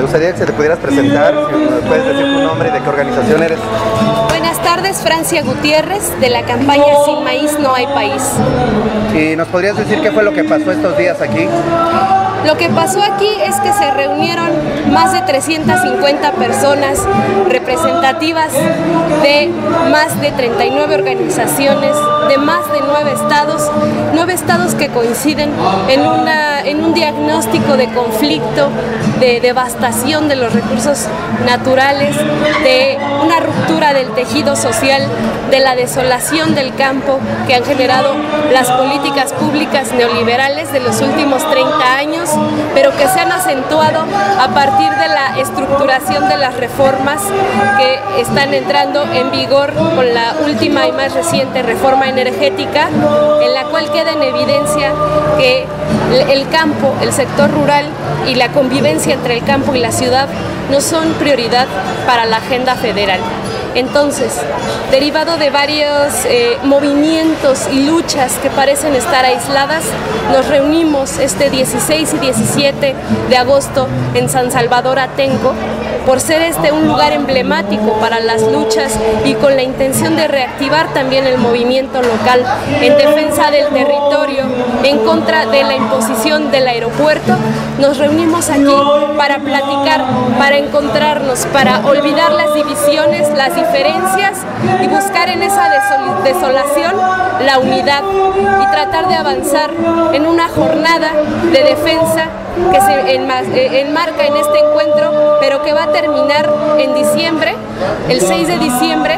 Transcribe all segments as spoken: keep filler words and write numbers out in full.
Me gustaría que se te pudieras presentar, si puedes decir tu nombre y de qué organización eres. Buenas tardes, Francia Gutiérrez, de la campaña Sin Maíz No Hay País. ¿Y nos podrías decir qué fue lo que pasó estos días aquí? Lo que pasó aquí es que se reunieron más de trescientas cincuenta personas representativas de más de treinta y nueve organizaciones, de más de nueve estados, nueve estados que coinciden en, una, en un diagnóstico de conflicto, de devastación de los recursos naturales, de una ruptura del tejido social, de la desolación del campo que han generado las políticas públicas neoliberales de los últimos treinta años, pero que se han acentuado a partir de la estructuración de las reformas que están entrando en vigor con la última y más reciente reforma energética, en la cual queda en evidencia que el campo, el sector rural y la convivencia entre el campo y la ciudad no son prioridad para la agenda federal. Entonces, derivado de varios eh, movimientos y luchas que parecen estar aisladas, nos reunimos este dieciséis y diecisiete de agosto en San Salvador Atenco, por ser este un lugar emblemático para las luchas y con la intención de reactivar también el movimiento local en defensa del territorio, en contra de la imposición del aeropuerto. Nos reunimos aquí para platicar, para encontrarnos, para olvidar las divisiones, las diferencias y buscar en esa desol- desolación la unidad y tratar de avanzar en una jornada de defensa que se enmarca en este encuentro, pero que va a terminar en diciembre, el seis de diciembre,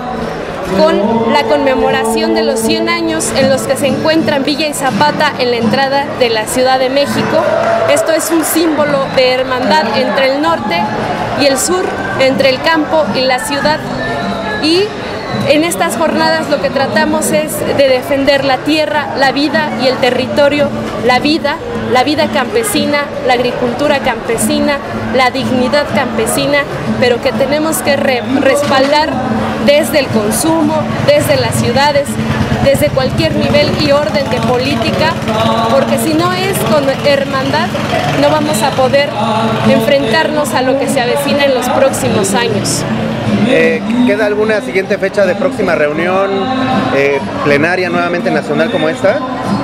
con la conmemoración de los cien años en los que se encuentran Villa y Zapata en la entrada de la Ciudad de México. Esto es un símbolo de hermandad entre el norte y el sur, entre el campo y la ciudad. Y en estas jornadas lo que tratamos es de defender la tierra, la vida y el territorio, la vida, la vida campesina, la agricultura campesina, la dignidad campesina, pero que tenemos que re- respaldar desde el consumo, desde las ciudades, desde cualquier nivel y orden de política, porque si no es con hermandad, no vamos a poder enfrentarnos a lo que se avecina en los próximos años. Eh, ¿Queda alguna siguiente fecha de próxima reunión eh, plenaria nuevamente nacional como esta?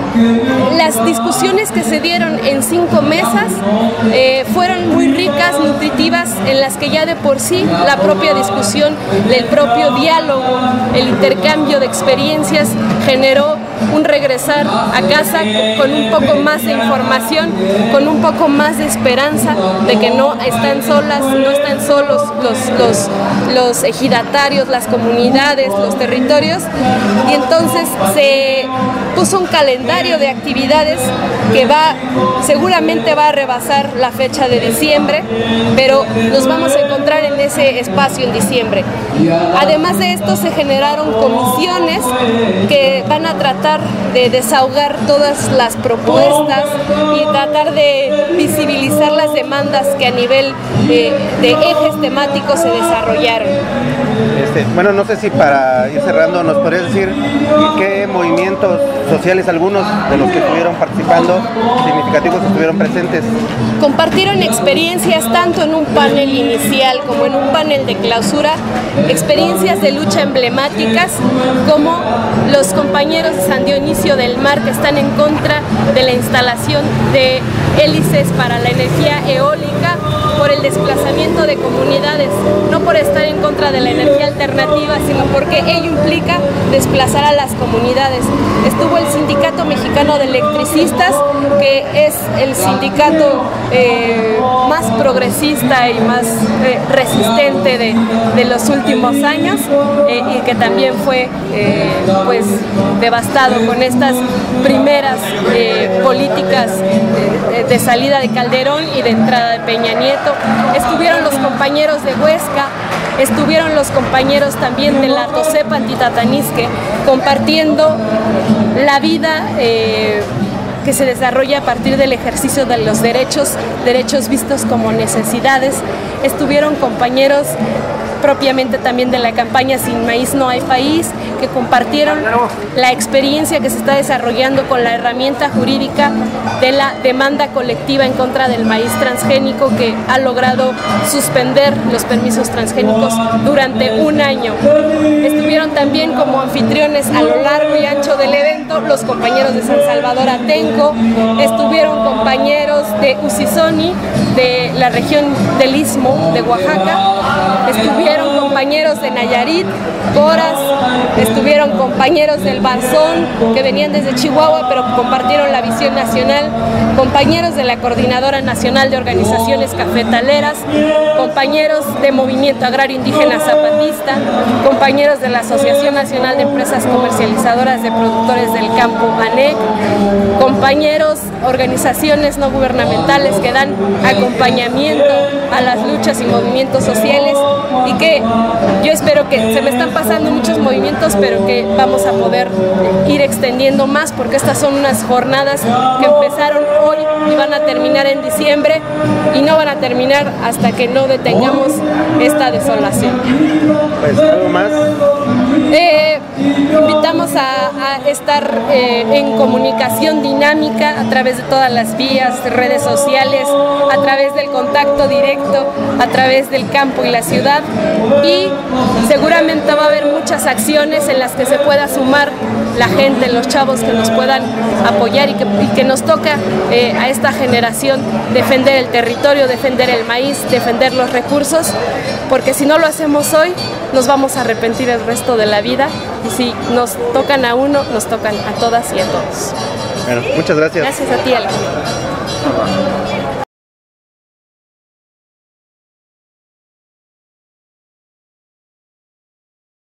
Las discusiones que se dieron en cinco mesas eh, fueron muy ricas, nutritivas, en las que ya de por sí la propia discusión, el propio diálogo, el intercambio de experiencias generó un regresar a casa con un poco más de información, con un poco más de esperanza de que no están solas, no están solos los, los, los ejidatarios, las comunidades, los territorios, y entonces se puso un calendario de actividades que va, seguramente va a rebasar la fecha de diciembre, pero nos vamos a encontrar en ese espacio en diciembre. Además de esto se generaron comisiones que van a tratar de desahogar todas las propuestas y tratar de visibilizar las demandas que a nivel de, de ejes temáticos se desarrollaron. Este, bueno, no sé si para ir cerrando nos podrías decir qué movimientos sociales, algunos de los que estuvieron participando, significativos, estuvieron presentes. Compartieron experiencias tanto en un panel inicial como en un panel de clausura, experiencias de lucha emblemáticas como los compañeros de San Dionisio del Mar, que están en contra de la instalación de hélices para la energía eólica por el desplazamiento de comunidades, no por estar en contra de la energía alternativa, sino porque ello implica desplazar a las comunidades. Estuvo el Sindicato Mexicano de Electricistas, que es el sindicato eh, más progresista y más eh, resistente de, de los últimos años eh, y que también fue eh, pues devastado con estas primeras eh, políticas eh, de salida de Calderón y de entrada de Peña Nieto. Estuvieron los compañeros de Huesca, estuvieron los compañeros también de la Tosepa Antitatanisque compartiendo la vida eh, que se desarrolla a partir del ejercicio de los derechos, derechos vistos como necesidades. Estuvieron compañeros propiamente también de la campaña Sin Maíz No Hay País, que compartieron la experiencia que se está desarrollando con la herramienta jurídica de la demanda colectiva en contra del maíz transgénico, que ha logrado suspender los permisos transgénicos durante un año. Estuvieron también como anfitriones a lo largo y ancho del evento los compañeros de San Salvador Atenco, estuvieron compañeros de Usizoni, de la región del Istmo de Oaxaca, estuvieron compañeros de Nayarit, Coras, estuvieron compañeros del Barzón que venían desde Chihuahua pero compartieron la visión nacional, compañeros de la Coordinadora Nacional de Organizaciones Cafetaleras, compañeros de Movimiento Agrario Indígena Zapatista, compañeros de la Asociación Nacional de Empresas Comercializadoras de Productores del Campo, ANEC, compañeros, organizaciones no gubernamentales que dan acompañamiento a las luchas y movimientos sociales, y que yo espero que se me están pasando muchos movimientos, pero que vamos a poder ir extendiendo más, porque estas son unas jornadas que empezaron hoy y van a terminar en diciembre, y no van a terminar hasta que no detengamos esta desolación. Pues, ¿algo más? Eh, invitamos a, a estar eh, en comunicación dinámica a través de todas las vías, redes sociales, a través del contacto directo, a través del campo y la ciudad, y seguramente va a haber muchas acciones en las que se pueda sumar la gente, los chavos que nos puedan apoyar, y que, y que nos toca eh, a esta generación defender el territorio, defender el maíz, defender los recursos, porque si no lo hacemos hoy, nos vamos a arrepentir el resto de la vida, y si nos tocan a uno, nos tocan a todas y a todos. Bueno, muchas gracias. Gracias a ti, Alejandro.